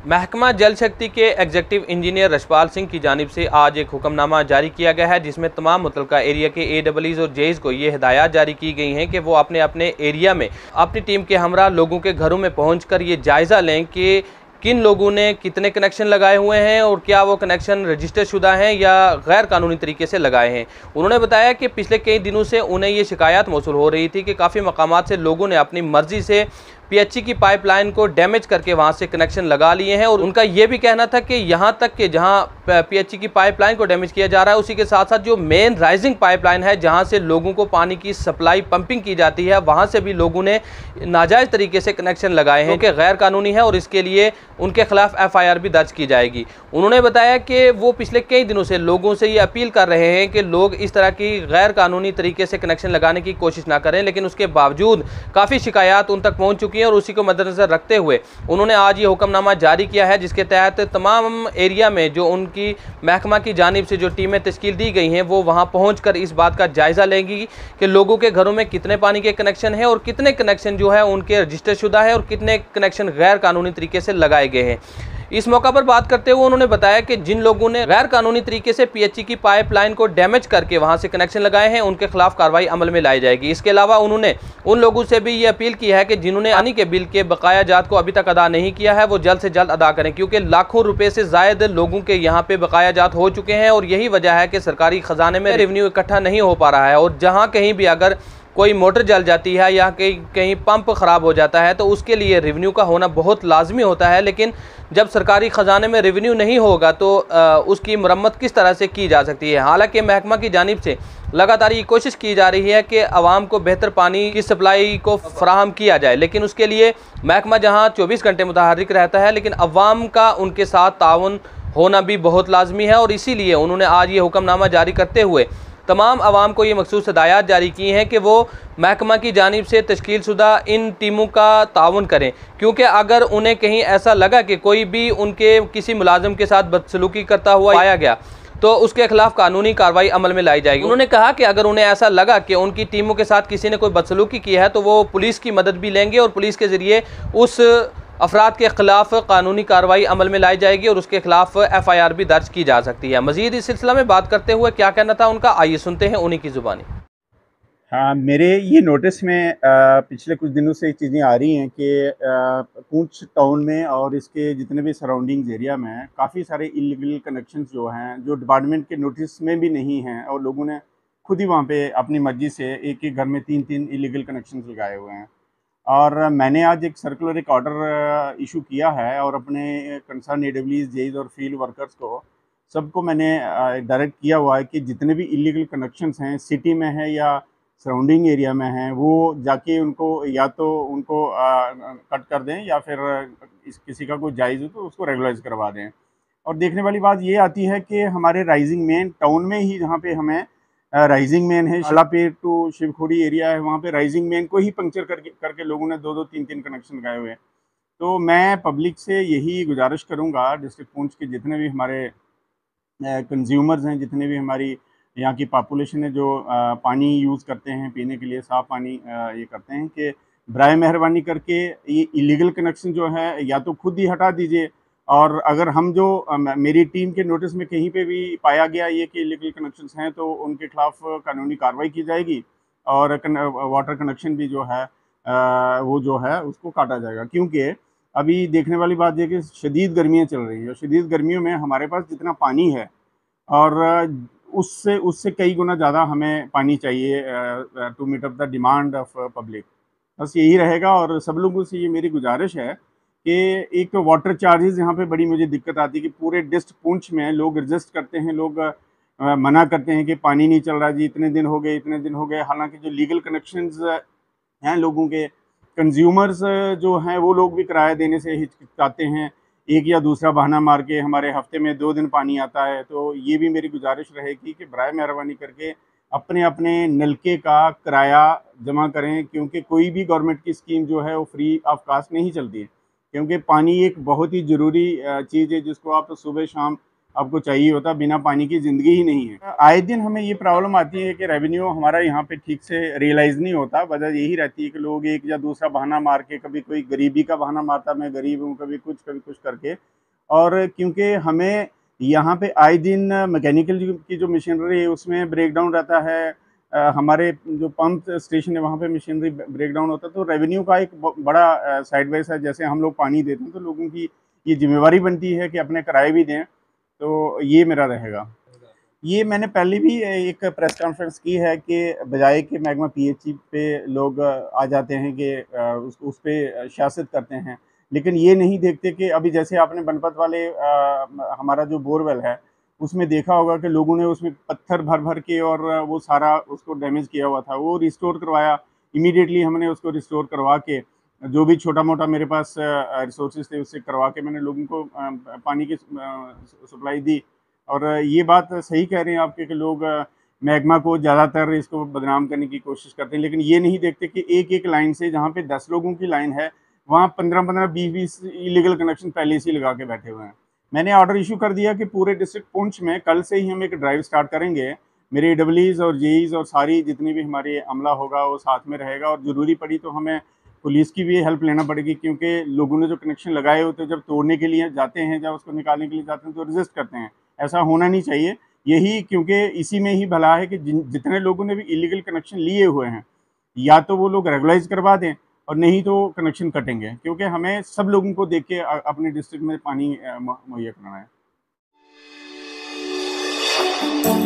महकमा जल शक्ति के एग्जीक्यूटिव इंजीनियर रशपाल सिंह की जानिब से आज एक हुक्मनामा जारी किया गया है, जिसमें तमाम मुतलका एरिया के AEEs और जेईस को ये हिदायत जारी की गई हैं कि वो अपने अपने एरिया में अपनी टीम के हमरा लोगों के घरों में पहुंचकर ये जायज़ा लें कि किन लोगों ने कितने कनेक्शन लगाए हुए हैं और क्या वो कनेक्शन रजिस्टर शुदा हैं या गैर कानूनी तरीके से लगाए हैं। उन्होंने बताया कि पिछले कई दिनों से उन्हें ये शिकायत मौसूल हो रही थी कि काफ़ी मकामात से लोगों ने अपनी मर्जी से PHE की पाइपलाइन को डैमेज करके वहां से कनेक्शन लगा लिए हैं और उनका ये भी कहना था कि यहां तक कि जहां PHE की पाइपलाइन को डैमेज किया जा रहा है, उसी के साथ साथ जो मेन राइजिंग पाइपलाइन है जहां से लोगों को पानी की सप्लाई पंपिंग की जाती है, वहां से भी लोगों ने नाजायज़ तरीके से कनेक्शन लगाए हैं कि गैर कानूनी है और इसके लिए उनके खिलाफ FIR भी दर्ज की जाएगी। उन्होंने बताया कि वो पिछले कई दिनों से लोगों से ये अपील कर रहे हैं कि लोग इस तरह की गैर कानूनी तरीके से कनेक्शन लगाने की कोशिश ना करें, लेकिन उसके बावजूद काफ़ी शिकायत उन तक पहुँच चुकी हैं और उसी को मद्देनजर रखते हुए उन्होंने आज ये हुक्मनामा जारी किया है, जिसके तहत तमाम एरिया में जो उनकी महकमा की जानिब से जो टीमें तश्कील दी गई हैं वो वहां पहुंचकर इस बात का जायज़ा लेंगी कि लोगों के घरों में कितने पानी के कनेक्शन हैं और कितने कनेक्शन जो है उनके रजिस्टर शुदा है और कितने कनेक्शन गैर कानूनी तरीके से लगाए गए हैं। इस मौका पर बात करते हुए उन्होंने बताया कि जिन लोगों ने गैर कानूनी तरीके से PHE की पाइपलाइन को डैमेज करके वहां से कनेक्शन लगाए हैं उनके खिलाफ कार्रवाई अमल में लाई जाएगी। इसके अलावा उन्होंने उन लोगों से भी ये अपील की है कि जिन्होंने पानी के बिल के बकाया जात को अभी तक अदा नहीं किया है वो जल्द से जल्द अदा करें, क्योंकि लाखों रुपए से जायद लोगों के यहाँ पे बकाया जात हो चुके हैं और यही वजह है कि सरकारी खजाने में रेवेन्यू इकट्ठा नहीं हो पा रहा है। और जहाँ कहीं भी अगर कोई मोटर जल जाती है या कहीं पंप ख़राब हो जाता है तो उसके लिए रेवेन्यू का होना बहुत लाजमी होता है, लेकिन जब सरकारी ख़जाने में रेवेन्यू नहीं होगा तो उसकी मरम्मत किस तरह से की जा सकती है। हालांकि महकमा की जानिब से लगातार ये कोशिश की जा रही है कि आवाम को बेहतर पानी की सप्लाई को फराहम किया जाए, लेकिन उसके लिए महकमा जहाँ 24 घंटे मुतहर्रिक रहता है, लेकिन अवाम का उनके साथ ताउन होना भी बहुत लाजमी है। और इसीलिए उन्होंने आज ये हुक्मनामा जारी करते हुए तमाम आवाम को ये मखसूस हिदायत जारी की हैं कि वो महकमा की जानिब से तश्कील शुदा इन टीमों का ताउन करें, क्योंकि अगर उन्हें कहीं ऐसा लगा कि कोई भी उनके किसी मुलाजिम के साथ बदसलूकी करता हुआ पाया गया तो उसके खिलाफ कानूनी कार्रवाई अमल में लाई जाएगी। उन्होंने कहा कि अगर उन्हें ऐसा लगा कि उनकी टीमों के साथ किसी ने कोई बदसलूकी की है तो वो पुलिस की मदद भी लेंगे और पुलिस के ज़रिए उस अफराद के खिलाफ कानूनी कार्रवाई अमल में लाई जाएगी और उसके खिलाफ FIR भी दर्ज की जा सकती है। मजीद इस सिलसिला में बात करते हुए क्या कहना था उनका, आइए सुनते हैं उन्हीं की ज़ुबानी। हाँ, मेरे ये नोटिस में पिछले कुछ दिनों से चीज़ें आ रही हैं कि पूंछ टाउन में और इसके जितने भी सराउंडिंग्स एरिया में काफ़ी सारे इलीगल कनेक्शंस जो हैं जो डिपार्टमेंट के नोटिस में भी नहीं हैं और लोगों ने खुद ही वहाँ पे अपनी मर्जी से एक एक घर में 3-3 इलीगल कनेक्शंस लगाए हुए हैं। और मैंने आज एक सर्कुलर एक ऑर्डर इशू किया है और अपने कंसर्न AEEs, जेईस और फील्ड वर्कर्स को सबको मैंने डायरेक्ट किया हुआ है कि जितने भी इलीगल कनेक्शंस हैं सिटी में है या सराउंडिंग एरिया में हैं वो जाके उनको या तो उनको कट कर दें या फिर किसी का कोई जायज़ हो तो उसको रेगुलराइज करवा दें। और देखने वाली बात ये आती है कि हमारे राइजिंग मेन टाउन में ही जहाँ पे हमें राइजिंग मेन है, शालापेट टू शिवखोड़ी एरिया है, वहाँ पे राइजिंग मेन को ही पंक्चर करके लोगों ने 2-2, 3-3 कनेक्शन लगाए हुए हैं। तो मैं पब्लिक से यही गुजारिश करूँगा, डिस्ट्रिक्ट पूंछ के जितने भी हमारे कंज्यूमर्स हैं, जितने भी हमारी यहाँ की पॉपुलेशन है जो पानी यूज़ करते हैं पीने के लिए, साफ़ पानी ये करते हैं, कि बराए मेहरबानी करके ये इलीगल कनेक्शन जो है या तो खुद ही हटा दीजिए, और अगर हम जो मेरी टीम के नोटिस में कहीं पे भी पाया गया ये कि इलीगल कनेक्शंस हैं तो उनके खिलाफ कानूनी कार्रवाई की जाएगी और वाटर कनेक्शन भी जो है वो जो है उसको काटा जाएगा। क्योंकि अभी देखने वाली बात ये कि शदीद गर्मियाँ चल रही है, शदीद गर्मियों में हमारे पास जितना पानी है और उससे कई गुना ज़्यादा हमें पानी चाहिए to meet up the demand of public. बस यही रहेगा और सब लोगों से ये मेरी गुजारिश है कि एक तो वाटर चार्जेस यहाँ पे बड़ी मुझे दिक्कत आती है कि पूरे डिस्ट्रिक्ट पूंछ में लोग रजिस्ट करते हैं, लोग मना करते हैं कि पानी नहीं चल रहा जी, इतने दिन हो गए, इतने दिन हो गए। हालांकि जो लीगल कनेक्शंस हैं लोगों के, कंज्यूमर्स जो हैं वो लोग भी किराया देने से हिचकिचाते हैं, एक या दूसरा बहाना मार के हमारे हफ्ते में 2 दिन पानी आता है। तो ये भी मेरी गुजारिश रहेगी कि बराए मेहरबानी करके अपने अपने नलके का किराया जमा करें, क्योंकि कोई भी गवर्नमेंट की स्कीम जो है वो फ्री ऑफ कास्ट नहीं चलती है, क्योंकि पानी एक बहुत ही ज़रूरी चीज़ है जिसको आप सुबह शाम आपको चाहिए होता, बिना पानी की ज़िंदगी ही नहीं है। आए दिन हमें ये प्रॉब्लम आती है कि रेवेन्यू हमारा यहाँ पे ठीक से रियलाइज़ नहीं होता। वजह यही रहती है कि लोग एक या दूसरा बहाना मार के, कभी कोई गरीबी का बहाना मारता, मैं गरीब हूँ, कभी कुछ करके। और क्योंकि हमें यहाँ पे आए दिन मैकेनिकल की जो मशीनरी है उसमें ब्रेकडाउन रहता है, हमारे जो पंप स्टेशन है वहाँ पे मशीनरी ब्रेकडाउन होता है, तो रेवेन्यू का एक बड़ा साइड बाय साइड, जैसे हम लोग पानी देते हैं तो लोगों की ये जिम्मेवारी बनती है कि अपने किराए भी दें। तो ये मेरा रहेगा। ये मैंने पहले भी एक प्रेस कॉन्फ्रेंस की है कि बजाय कि मैग्मा पीएचई पे लोग आ जाते हैं कि उस पे सियासत करते हैं, लेकिन ये नहीं देखते कि अभी जैसे आपने बनपत वाले हमारा जो बोरवेल है उसमें देखा होगा कि लोगों ने उसमें पत्थर भर भर के और वो सारा उसको डैमेज किया हुआ था, वो रिस्टोर करवाया। इमीडिएटली हमने उसको रिस्टोर करवा के जो भी छोटा मोटा मेरे पास रिसोर्सेज थे उससे करवा के मैंने लोगों को पानी की सप्लाई दी। और ये बात सही कह रहे हैं आपके कि लोग मैग्मा को ज़्यादातर इसको बदनाम करने की कोशिश करते हैं, लेकिन ये नहीं देखते कि एक एक लाइन से, जहाँ पे 10 लोगों की लाइन है, वहाँ 15-15, 20-20 इलीगल कनेक्शन पहले से ही लगा के बैठे हुए हैं। मैंने ऑर्डर इशू कर दिया कि पूरे डिस्ट्रिक्ट पुंछ में कल से ही हम एक ड्राइव स्टार्ट करेंगे। मेरे एडब्ल्यूज और जेईज और सारी जितनी भी हमारी अमला होगा वो साथ में रहेगा, और ज़रूरी पड़ी तो हमें पुलिस की भी हेल्प लेना पड़ेगी, क्योंकि लोगों ने जो कनेक्शन लगाए होते हैं जब तोड़ने के लिए जाते हैं, जब उसको निकालने के लिए जाते हैं तो रेजिस्ट करते हैं। ऐसा होना नहीं चाहिए। यही क्योंकि इसी में ही भला है कि जितने लोगों ने भी इलीगल कनेक्शन लिए हुए हैं, या तो वो लोग रेगुलाइज करवा दें और नहीं तो कनेक्शन कटेंगे, क्योंकि हमें सब लोगों को देख के अपने डिस्ट्रिक्ट में पानी मुहैया कराना है।